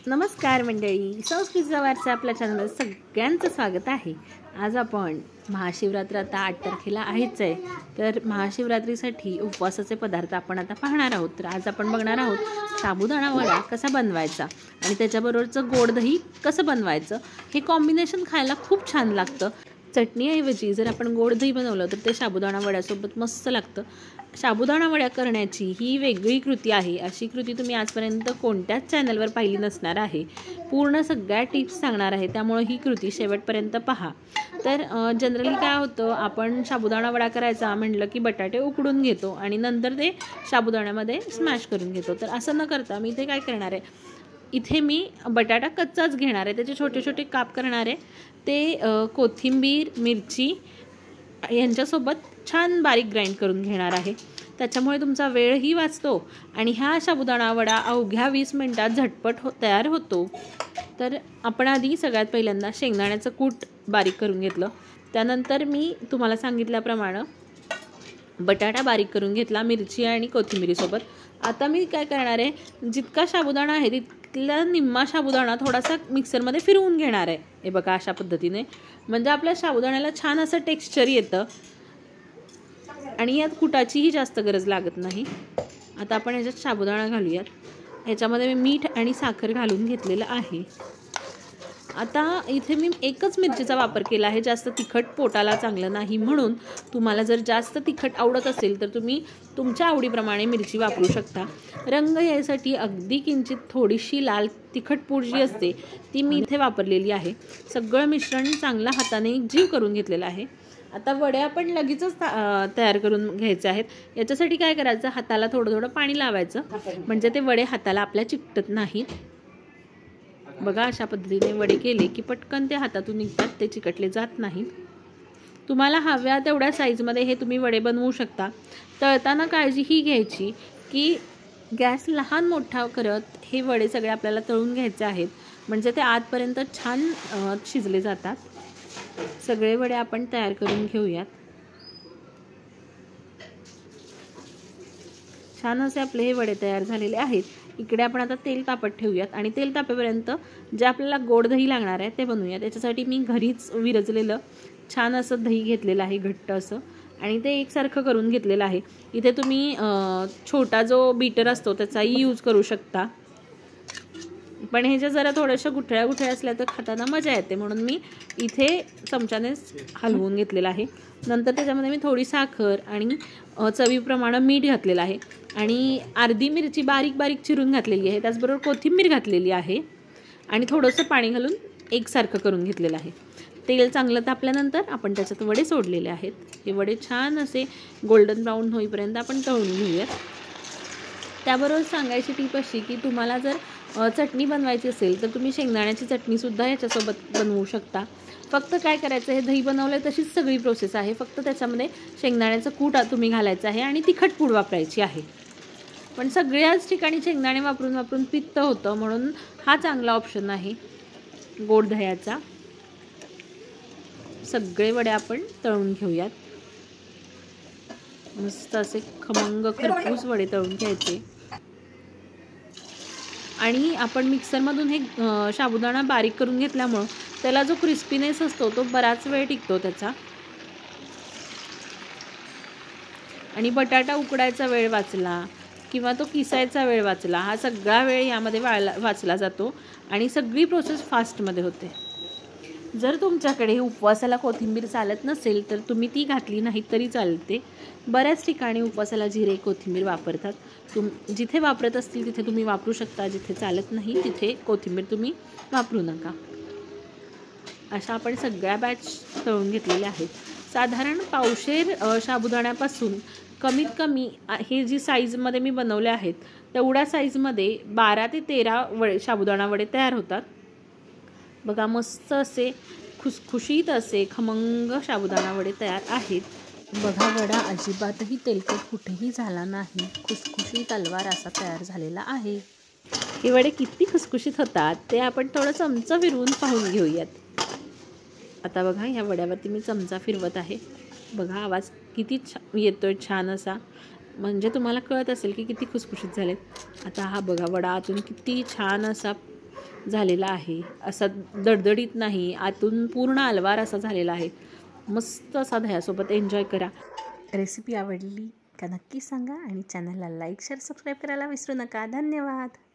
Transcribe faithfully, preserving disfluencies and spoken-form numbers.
नमस्कार मंडळी, संस्कृतीचा वारसा आपल्या चॅनलवर सगळ्यांचं स्वागत आहे। आज आपण महाशिवरात्र आता आठ तारखेला आहेच आहे, तर महाशिवरात्रीसाठी उपवासाचे पदार्थ आपण आता पाहणार आहोत। तर आज आपण बघणार आहोत साबुदाणा वडा कसा बनवायचा आणि त्याच्याबरोबरचं गोड दही कसं बनवायचं। हे कॉम्बिनेशन खायला खूप छान लागतं। चटणीऐवजी जर आपण गोड दही बनवलं तर ते साबुदाणा वड्यासोबत मस्त लागतं। साबुदाणा वड्या करण्याची ही वेगळी कृती आहे। अशी कृती तुम्ही आजपर्यंत कोणत्याच चॅनलवर पाहिली नसणार आहे। पूर्ण सगळ्या टिप्स सांगणार आहे, त्यामुळे ही कृती शेवटपर्यंत पहा। तर जनरली काय होतं, आपण साबुदाणा वडा करायचा म्हटलं की बटाटे उकडून घेतो आणि नंतर ते साबुदाण्यामध्ये स्मॅश करून घेतो। तर असं न करता मी इथे काय करणार आहे, इथे मी बटाटा कच्चाच घेणार आहे, त्याचे छोटे छोटे काप करणार आहे। ते कोथिंबीर, मिरची यांच्यासोबत छान बारीक ग्राइंड करून घेणार आहे। त्याच्यामुळे तुमचा वेळही वाचतो आणि हा साबुदाणा वडा अवघ्या वीस मिनिटात झटपट हो तयार होतो। तर आपण आधी सगळ्यात पहिल्यांदा शेंगदाण्याचं कूट बारीक करून घेतलं। त्यानंतर मी तुम्हाला सांगितल्याप्रमाणे बटाटा बारीक करून घेतला मिरची आणि कोथिंबीरीसोबत। आता मी काय करणार आहे, जितका साबुदाणा आहे तिथला निम्मा साबुदाणा थोडासा मिक्सरमध्ये फिरवून घेणार आहे। हे बघा, अशा पद्धतीने, म्हणजे आपल्या साबुदाण्याला छान असं टेक्स्चर येतं आणि यात कुटाचीही जास्त गरज लागत नाही। आता आपण याच्यात साबुदाणा घालूयात। याच्यामध्ये मी मीठ आणि साखर घालून घेतलेलं आहे। आता इथे मी एकच मिरचीचा वापर केला आहे, जास्त तिखट पोटाला चांगलं नाही, म्हणून तुम्हाला जर जास्त तिखट आवडत असेल तर तुम्ही तुमच्या आवडीप्रमाणे मिरची वापरू शकता। रंग यासाठी अगदी किंचित थोडीशी लाल तिखट पूड जी असते ती मी इथे वापरलेली आहे। सगळं मिश्रण चांगलं हाताने जीव करून घेतलेलं आहे। आता वडे आपण लगेचच तयार करून घ्यायचे आहेत। याच्यासाठी काय करायचं, हाताला थोडं थोडं पाणी लावायचं, म्हणजे ते वडे हाताला आपल्या चिकटत नाहीत। बघा, अशा पद्धतीने वडे केले की पटकन ते हातातून निघतात, ते चिकटले जात नाहीत। तुम्हाला हव्या तेवढ्या साईजमध्ये हे तुम्ही वडे बनवू शकता। तळताना काळजी ही घ्यायची की गॅस लहान मोठा करत हे वडे सगळे आपल्याला तळून घ्यायचे आहेत, म्हणजे ते आतपर्यंत छान शिजले जातात। सगळे वडे आपण तयार करून घेऊयात। छान असे आपले हे वडे तयार झालेले आहेत। इकडे आपण आता तेल तापत ठेवूयात आणि तेल तापेपर्यंत जे आपल्याला गोड दही लागणार आहे ते बनवूया। त्याच्यासाठी मी घरीच विरजलेलं छान असं दही घेतलेलं आहे, घट्ट असं, आणि ते एकसारखं करून घेतलेलं आहे। इथे तुम्ही छोटा जो बीटर असतो त्याचाही यूज करू शकता, पण हे जे जरा थोड्याशा गुठळ्या गुठळ्या असल्या तर खाताना मजा येते, म्हणून मी इथे चमच्याने हलवून घेतलेलं आहे। नंतर त्याच्यामध्ये मी थोडी साखर आणि चवीप्रमाणे मीठ घातलेलं आहे आणि अर्धी मिरची बारीक बारीक चिरून घातलेली आहे। त्याचबरोबर कोथिंबीर घातलेली आहे आणि थोडंसं पाणी घालून एकसारखं करून घेतलेलं आहे। तेल चांगलं तापल्यानंतर आपण त्याच्यात वडे सोडलेले आहेत। हे वडे छान असे गोल्डन ब्राऊन होईपर्यंत आपण तळून घेऊयात। त्याबरोबर सांगायची टीप अशी की तुम्हाला जर चटणी बनवायची असेल तर तुम्ही शेंगदाण्याची चटणीसुद्धा याच्यासोबत बनवू शकता। फक्त काय करायचं, हे दही बनवलं तशीच सगळी प्रोसेस आहे, फक्त त्याच्यामध्ये शेंगदाण्याचं कूट तुम्ही घालायचं आहे आणि तिखट पूड वापरायची आहे। पण सगळ्याच ठिकाणी शेंगदाणे वापरून वापरून पित्त होतं, म्हणून हा चांगला ऑप्शन आहे गोड दह्याचा। सगळे वडे आपण तळून घेऊयात। मस्त असे खमंग खरपूस वडे तळून घ्यायचे आणि आपण मिक्सरमधून हे साबुदाणा बारीक करून घेतल्यामुळं त्याला जो क्रिस्पीनेस असतो तो बराच वेळ टिकतो त्याचा, आणि बटाटा उकडायचा वेळ वाचला किंवा तो किसायचा वेळ वाचला, हा सगळा वेळ यामध्ये वाळला वाचला जातो आणि सगळी प्रोसेस फास्टमध्ये होते। जर तुमच्याकडे उपवासाला कोथिंबीर चालत नसेल तर तुम्ही ती घातली नाही तरी चालते। बऱ्याच ठिकाणी उपवासाला जिरे कोथिंबीर वापरतात, तुम जिथे वापरत असतील तिथे तुम्ही वापरू शकता, जिथे चालत नाही तिथे कोथिंबीर तुम्ही वापरू नका। अशा आपण सगळ्या बॅच तळून घेतलेल्या आहेत। साधारण पावशेर साबुदाण्यापासून कमीत कमी हे जी साईजमध्ये मी बनवले आहेत तेवढ्या साईजमध्ये बारा ते तेरा वडे साबुदाणा वडे तयार होतात। बघा, मस्त असे खुसखुशीत असे खमंग साबुदाणा वडे तयार आहेत। बघा, वडा अजिबातही तेलकट कुठेही झाला नाही, खुसखुशीत तलवार असा तयार झालेला आहे। हे वडे किती खुसखुशीत होतात ते आपण थोडं चमचा फिरवून पाहून घेऊयात। आता बघा, ह्या वड्यावरती मी चमचा फिरवत आहे। बघा, आवाज किती छान येतोय, छान असा, म्हणजे तुम्हाला कळत असेल की किती खुसखुशीत झालेत। आता हा बघा, वडा आतून किती छान असा झालेला आहे, असा दडदडीत नाही, आतून पूर्ण अलवार असा झालेला आहे. मस्त असा दह्यासोबत एन्जॉय करा. रेसिपी आवडली का नक्की सांगा आणि चॅनलला लाईक शेअर सबस्क्राईब करायला विसरू नका. धन्यवाद.